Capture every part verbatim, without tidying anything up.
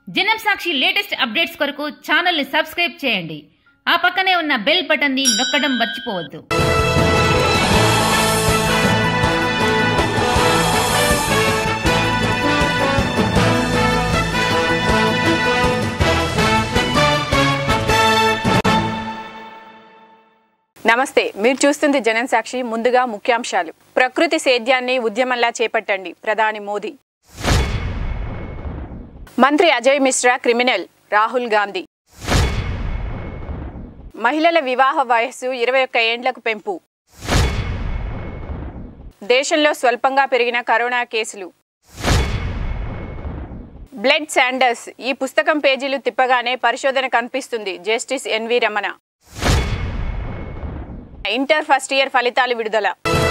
జనం Sakshi latest updates కొరకు channel ని సబ్స్క్రైబ్ చేయండి. ఆ పక్కనే ఉన్న బెల్ బటన్ ని నొక్కడం మర్చిపోవద్దు. నమస్తే, మీరు చూస్తుంది జనం సాక్షి. ముందుగా ముఖ్యాంశాలు. ప్రకృతి సేద్యాన్ని ఉద్యమంలా చేపట్టండి, ప్రధాని మోదీ. మంత్రి అజయ్ మిశ్రా క్రిమినల్, రాహుల్ గాంధీ. మహిళల వివాహ వయస్సు ఇరవై ఒక్క ఏండ్లకు పెంపు. దేశంలో స్వల్పంగా పెరిగిన కరోనా కేసులు. బ్లడ్ శాండర్స్, ఈ పుస్తకం పేజీలు తిప్పగానే పరిశోధన కనిపిస్తుంది, justice NV Ramana. Inter first year ఫలితాలు విడుదల.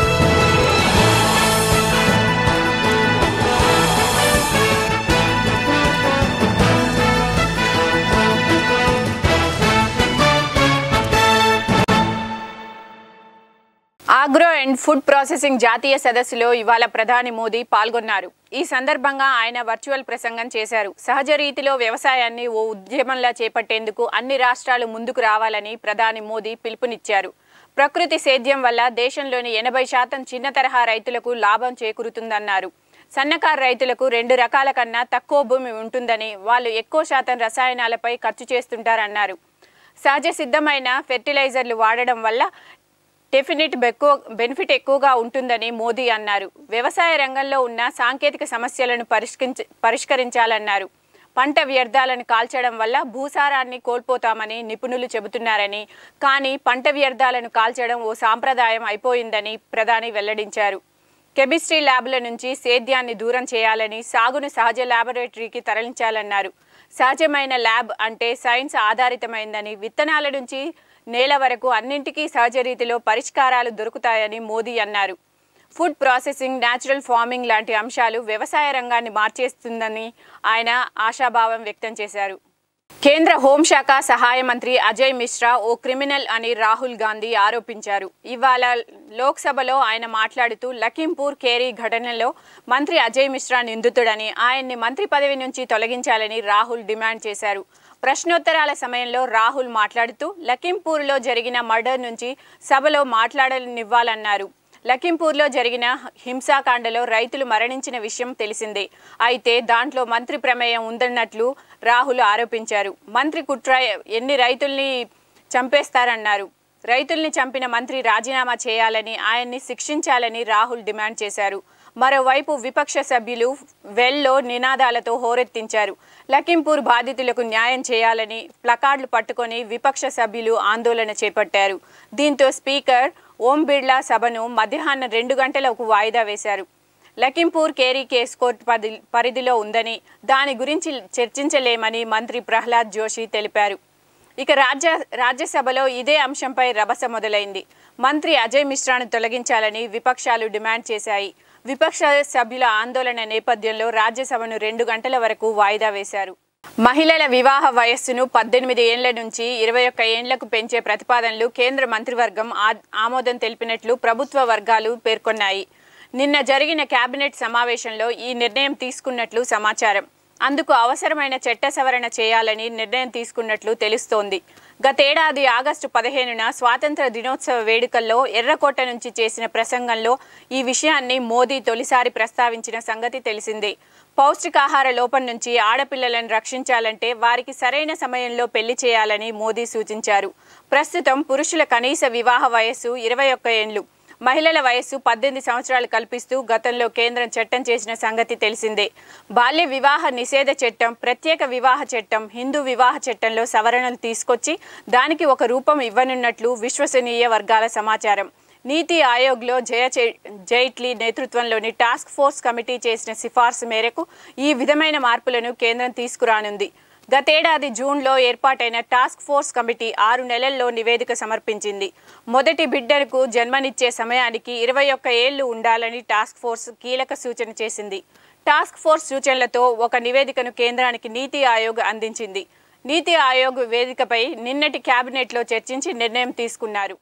ఆగ్రో అండ్ ఫుడ్ ప్రాసెసింగ్ జాతీయ సదస్సులో ఇవాళ ప్రధాని మోదీ పాల్గొన్నారు. ఈ సందర్భంగా ఆయన వర్చువల్ ప్రసంగం చేశారు. సహజ రీతిలో వ్యవసాయాన్ని ఓ ఉద్యమంలా చేపట్టేందుకు అన్ని రాష్ట్రాలు ముందుకు రావాలని ప్రధాని మోదీ పిలుపునిచ్చారు. ప్రకృతి సేద్యం వల్ల దేశంలోని ఎనభై శాతం చిన్న తరహా రైతులకు లాభం చేకూరుతుందన్నారు. సన్నకారు రైతులకు రెండు రకాల కన్నా తక్కువ భూమి ఉంటుందని, వాళ్ళు ఎక్కువ శాతం రసాయనాలపై ఖర్చు చేస్తుంటారన్నారు. సహజ సిద్ధమైన ఫెర్టిలైజర్లు వాడడం వల్ల డెఫినెట్ ఎక్కువ బెనిఫిట్ ఎక్కువగా ఉంటుందని మోదీ అన్నారు. వ్యవసాయ రంగంలో ఉన్న సాంకేతిక సమస్యలను పరిష్కరించ పరిష్కరించాలన్నారు. పంట వ్యర్థాలను కాల్చడం వల్ల భూసారాన్ని కోల్పోతామని నిపుణులు చెబుతున్నారని, కానీ పంట వ్యర్థాలను కాల్చడం ఓ సాంప్రదాయం అయిపోయిందని ప్రధాని వెల్లడించారు. కెమిస్ట్రీ ల్యాబ్ల నుంచి సేద్యాన్ని దూరం చేయాలని, సాగును సహజ ల్యాబొరేటరీకి తరలించాలన్నారు. సహజమైన ల్యాబ్ అంటే సైన్స్ ఆధారితమైందని, విత్తనాల నుంచి నేల వరకు అన్నింటికీ సహజ రీతిలో పరిష్కారాలు దొరుకుతాయని మోదీ అన్నారు. ఫుడ్ ప్రాసెసింగ్, న్యాచురల్ ఫార్మింగ్ లాంటి అంశాలు వ్యవసాయ రంగాన్ని మార్చేస్తుందని ఆయన ఆశాభావం వ్యక్తం చేశారు. కేంద్ర హోంశాఖ సహాయ మంత్రి అజయ్ మిశ్రా ఓ క్రిమినల్ అని రాహుల్ గాంధీ ఆరోపించారు. ఇవాళ లోక్సభలో ఆయన మాట్లాడుతూ లఖింపూర్ ఖేరీ ఘటనలో మంత్రి అజయ్ మిశ్రా నిందితుడని, ఆయన్ని మంత్రి పదవి నుంచి తొలగించాలని రాహుల్ డిమాండ్ చేశారు. ప్రశ్నోత్తరాల సమయంలో రాహుల్ మాట్లాడుతూ లఖింపూర్లో జరిగిన మర్డర్ నుంచి సభలో మాట్లాడనివ్వాలన్నారు. లఖింపూర్లో జరిగిన హింసాకాండలో రైతులు మరణించిన విషయం తెలిసిందే. అయితే దాంట్లో మంత్రి ప్రమేయం ఉందన్నట్లు రాహుల్ ఆరోపించారు. మంత్రి కుట్ర ఎన్ని రైతుల్ని చంపేస్తారన్నారు. రైతుల్ని చంపిన మంత్రి రాజీనామా చేయాలని, ఆయన్ని శిక్షించాలని రాహుల్ డిమాండ్ చేశారు. మరోవైపు విపక్ష సభ్యులు వెల్లో నినాదాలతో హోరెత్తించారు. లఖింపూర్ బాధితులకు న్యాయం చేయాలని ప్లకార్డులు పట్టుకొని విపక్ష సభ్యులు ఆందోళన చేపట్టారు. దీంతో స్పీకర్ ఓం బిర్లా సభను మధ్యాహ్నం రెండు గంటలకు వాయిదా వేశారు. లఖింపూర్ ఖేరీ కేసు కోర్టు పది పరిధిలో ఉందని, దాని గురించి చర్చించలేమని మంత్రి ప్రహ్లాద్ జోషి తెలిపారు. ఇక రాజ్య రాజ్యసభలో ఇదే అంశంపై రభస మొదలైంది. మంత్రి అజయ్ మిశ్రాను తొలగించాలని విపక్షాలు డిమాండ్ చేశాయి. విపక్ష సభ్యుల ఆందోళన నేపథ్యంలో రాజ్యసభను రెండు గంటల వరకు వాయిదా వేశారు. మహిళల వివాహ వయస్సును పద్దెనిమిది ఏండ్ల నుంచి ఇరవై ఒక్క ఏండ్లకు పెంచే ప్రతిపాదనలు కేంద్ర మంత్రివర్గం ఆమోదం తెలిపినట్లు ప్రభుత్వ వర్గాలు పేర్కొన్నాయి. నిన్న జరిగిన కేబినెట్ సమావేశంలో ఈ నిర్ణయం తీసుకున్నట్లు సమాచారం. అందుకు అవసరమైన చట్ట సవరణ చేయాలని నిర్ణయం తీసుకున్నట్లు తెలుస్తోంది. గతేడాది ఆగస్టు పదిహేనున స్వాతంత్ర దినోత్సవ వేడుకల్లో ఎర్రకోట నుంచి చేసిన ప్రసంగంలో ఈ విషయాన్ని మోదీ తొలిసారి ప్రస్తావించిన సంగతి తెలిసిందే. పౌష్టికాహార లోపం నుంచి ఆడపిల్లలను రక్షించాలంటే వారికి సరైన సమయంలో పెళ్లి చేయాలని మోదీ సూచించారు. ప్రస్తుతం పురుషుల కనీస వివాహ వయస్సు ఇరవై ఒక్క ఏండ్లు, మహిళల వయస్సు పద్దెనిమిది సంవత్సరాలు కల్పిస్తూ గతంలో కేంద్రం చట్టం చేసిన సంగతి తెలిసిందే. బాల్య వివాహ నిషేధ చట్టం, ప్రత్యేక వివాహ చట్టం, హిందూ వివాహ చట్టంలో సవరణలు తీసుకొచ్చి దానికి ఒక రూపం ఇవ్వనున్నట్లు విశ్వసనీయ వర్గాల సమాచారం. నీతి ఆయోగ్లో జయ జైట్లీ నేతృత్వంలోని టాస్క్ ఫోర్స్ కమిటీ చేసిన సిఫార్సు మేరకు ఈ విధమైన మార్పులను కేంద్రం తీసుకురానుంది. గతేడాది జూన్లో ఏర్పాటైన టాస్క్ ఫోర్స్ కమిటీ ఆరు నెలల్లో నివేదిక సమర్పించింది. మొదటి బిడ్డకు జన్మనిచ్చే సమయానికి ఇరవై ఒక్క ఏళ్లు ఉండాలని టాస్క్ ఫోర్స్ కీలక సూచన చేసింది. టాస్క్ ఫోర్స్ సూచనలతో ఒక నివేదికను కేంద్రానికి నీతి ఆయోగ్ అందించింది. నీతి ఆయోగ్ వేదికపై నిన్నటి కేబినెట్లో చర్చించి నిర్ణయం తీసుకున్నారు.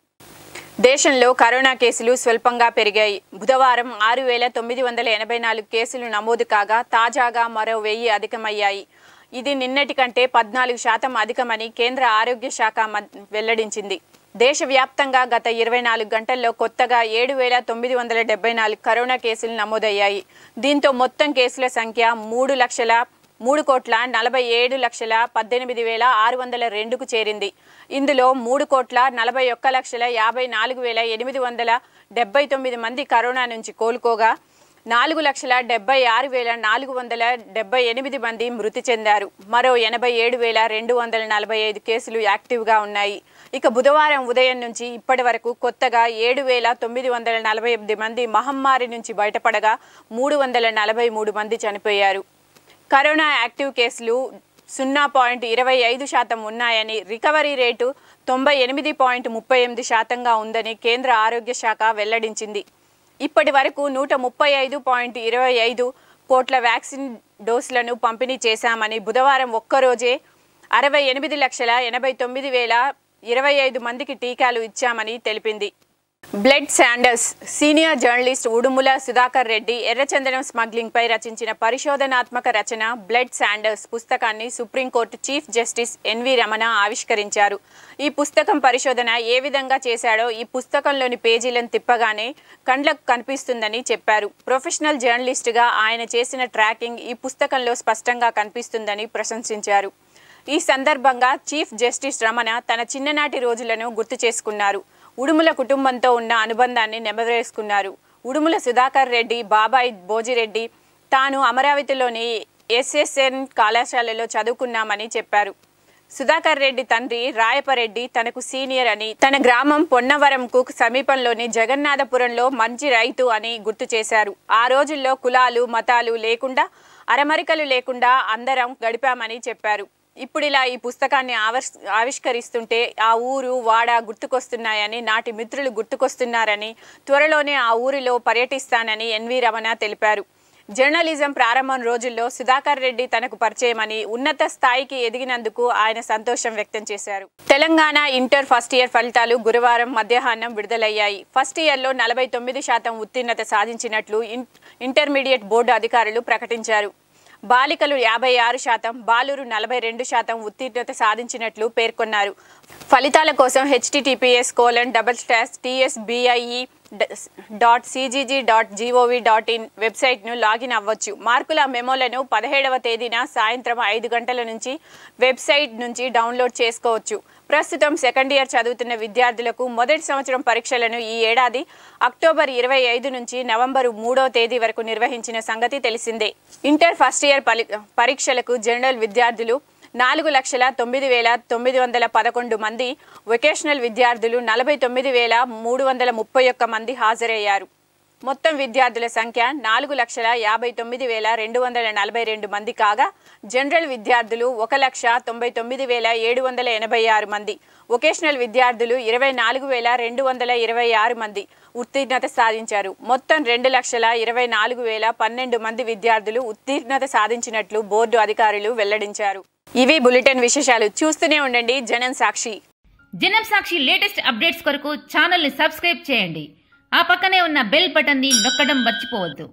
దేశంలో కరోనా కేసులు స్వల్పంగా పెరిగాయి. బుధవారం ఆరు వేల తొమ్మిది వందల ఎనభై నాలుగు కేసులు నమోదు కాగా తాజాగా మరో వెయ్యి అధికమయ్యాయి. ఇది నిన్నటి కంటే పద్నాలుగు శాతం అధికమని కేంద్ర ఆరోగ్య శాఖ వెల్లడించింది. దేశవ్యాప్తంగా గత ఇరవై నాలుగు గంటల్లో కొత్తగా ఏడు వేల తొమ్మిది వందల డెబ్బై నాలుగు కరోనా కేసులు నమోదయ్యాయి. దీంతో మొత్తం కేసుల సంఖ్య మూడు లక్షల మూడు కోట్ల నలభై ఏడు లక్షల పద్దెనిమిది వేల ఆరు వందల రెండుకు చేరింది. ఇందులో మూడు కోట్ల నలభై ఒక్క లక్షల యాభై నాలుగు వేల ఎనిమిది వందల డెబ్బై తొమ్మిది మంది కరోనా నుంచి కోలుకోగా నాలుగు లక్షల డెబ్బై ఆరు వేల నాలుగు వందల డెబ్బై ఎనిమిది మంది మృతి చెందారు. మరో ఎనభై ఏడు వేల రెండు వందల నలభై ఐదు కేసులు యాక్టివ్గా ఉన్నాయి. ఇక బుధవారం ఉదయం నుంచి ఇప్పటి వరకు కొత్తగా ఏడు వేల తొమ్మిది వందల నలభై ఎనిమిది మంది మహమ్మారి నుంచి బయటపడగా మూడు వందల నలభై మూడు మంది చనిపోయారు. కరోనా యాక్టివ్ కేసులు సున్నా పాయింట్ ఇరవై ఐదు శాతం ఉన్నాయని, రికవరీ రేటు తొంభై ఎనిమిది పాయింట్ ముప్పై ఎనిమిది శాతంగా ఉందని కేంద్ర ఆరోగ్య శాఖ వెల్లడించింది. ఇప్పటి వరకు నూట ముప్పై ఐదు పాయింట్ ఇరవై ఐదు కోట్ల వ్యాక్సిన్ డోసులను పంపిణీ చేశామని, బుధవారం ఒక్కరోజే అరవై ఎనిమిది లక్షల ఎనభై తొమ్మిది వేల ఇరవై ఐదు మందికి టీకాలు ఇచ్చామని తెలిపింది. Blood sanders senior journalist Udumula Sudhakar Reddy ఎర్రచందనం స్మగ్లింగ్ పై రచించిన పరిశోధనాత్మక రచన బ్లడ్ శాండర్స్ పుస్తకాన్ని supreme court chief justice NV Ramana ఆవిష్కరించారు. ఈ పుస్తకం పరిశోధన ఏ విధంగా చేశాడో ఈ పుస్తకంలోని పేజీలను తిప్పగానే కండ్లకు కనిపిస్తుందని చెప్పారు. ప్రొఫెషనల్ జర్నలిస్టుగా ఆయన చేసిన ట్రాకింగ్ ఈ పుస్తకంలో స్పష్టంగా కనిపిస్తుందని ప్రశంసించారు. ఈ సందర్భంగా చీఫ్ జస్టిస్ రమణ తన చిన్ననాటి రోజులను గుర్తు చేసుకున్నారు. ఉడుముల కుటుంబంతో ఉన్న అనుబంధాన్ని నెమరేసుకున్నారు. ఉడుముల సుధాకర్ రెడ్డి బాబాయ్ భోజిరెడ్డి తాను అమరావతిలోని ఎస్ఎస్ఎన్ కళాశాలలో చదువుకున్నామని చెప్పారు. సుధాకర్ రెడ్డి తండ్రి రాయపరెడ్డి తనకు సీనియర్ అని, తన గ్రామం పొన్నవరంకు సమీపంలోని జగన్నాథపురంలో మంచి రైతు అని గుర్తు చేశారు. ఆ రోజుల్లో కులాలు మతాలు లేకుండా, అరమరికలు లేకుండా అందరం గడిపామని చెప్పారు. ఇప్పుడు ఇలా ఈ పుస్తకాన్ని ఆవిష్కరిస్తుంటే ఆ ఊరు వాడ గుర్తుకొస్తున్నాయని, నాటి మిత్రులు గుర్తుకొస్తున్నారని, త్వరలోనే ఆ ఊరిలో పర్యటిస్తానని ఎన్వి రమణ తెలిపారు. జర్నలిజం ప్రారంభం రోజుల్లో సుధాకర్ రెడ్డి తనకు పరిచయమని, ఉన్నత స్థాయికి ఎదిగినందుకు ఆయన సంతోషం వ్యక్తం చేశారు. తెలంగాణ ఇంటర్ ఫస్ట్ ఇయర్ ఫలితాలు గురువారం మధ్యాహ్నం విడుదలయ్యాయి. ఫస్ట్ ఇయర్లో నలభై తొమ్మిది శాతం ఉత్తీర్ణత సాధించినట్లు ఇంటర్మీడియట్ బోర్డు అధికారులు ప్రకటించారు. బాలికలు యాభై ఆరు శాతం, బాలురు నలభై రెండు శాతం ఉత్తీర్ణత సాధించినట్లు పేర్కొన్నారు. ఫలితాల కోసం HTTPS colon double slash TSBIE dot CGG dot GOV dot in వెబ్సైట్ను లాగిన్ అవ్వచ్చు. మార్కుల మెమోలను పదిహేడవ తేదీన సాయంత్రం ఐదు గంటల నుంచి వెబ్సైట్ నుంచి డౌన్లోడ్ చేసుకోవచ్చు. ప్రస్తుతం సెకండ్ ఇయర్ చదువుతున్న విద్యార్థులకు మొదటి సంవత్సరం పరీక్షలను ఈ ఏడాది అక్టోబర్ ఇరవై ఐదు నుంచి నవంబరు మూడో తేదీ వరకు నిర్వహించిన సంగతి తెలిసిందే. ఇంటర్ ఫస్ట్ ఇయర్ పరీక్షలకు జనరల్ విద్యార్థులు నాలుగు లక్షల తొమ్మిది వేల తొమ్మిది వందల పదకొండు మంది, వొకేషనల్ విద్యార్థులు నలభై తొమ్మిది వేల మూడు వందల ముప్పై ఒక్క మంది హాజరయ్యారు. మొత్తం విద్యార్థుల సంఖ్య నాలుగు లక్షల యాభై తొమ్మిది వేల రెండు వందల నలభై రెండు మంది కాగా, జనరల్ విద్యార్థులు ఒక లక్ష తొంభై తొమ్మిది వేల ఏడు వందల ఎనభై ఆరు మంది, వొకేషనల్ విద్యార్థులు ఇరవై నాలుగు వేల రెండు వందల ఇరవై ఆరు మంది ఉత్తీర్ణత సాధించారు. మొత్తం రెండు లక్షల ఇరవై నాలుగు వేల పన్నెండు మంది విద్యార్థులు ఉత్తీర్ణత సాధించినట్లు బోర్డు అధికారులు వెల్లడించారు. ఇవి బులెటిన్ విశేషాలు. చూస్తూనే ఉండండి జనం సాక్షి. జనం సాక్షి లేటెస్ట్ అప్డేట్స్ కొరకు ఛానల్ ని సబ్స్క్రైబ్ చేయండి. ఆ పక్కనే ఉన్న బెల్ బటన్ ని నొక్కడం మర్చిపోవద్దు.